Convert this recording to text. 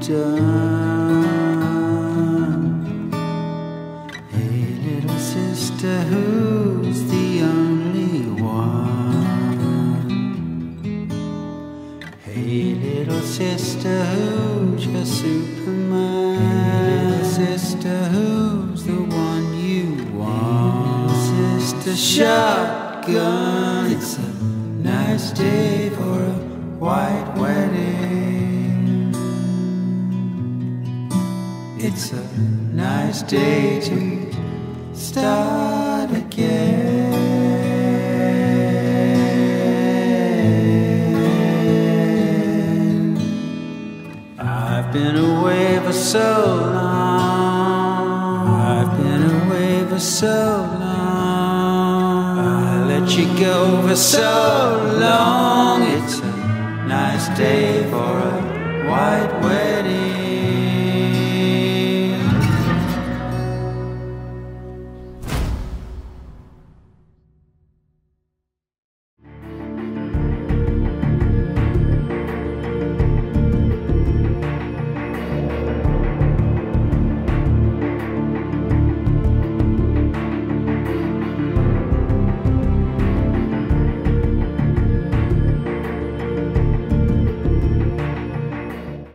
done. Hey little sister, who's the only one? Hey little sister, who's your Superman? Hey little sister, who's the one you want? Sister shotgun, it's a nice day for a white wedding. It's a nice day to start again. I've been away for so long. I've been away for so long. I let you go for so long. It's a nice day for a white wedding.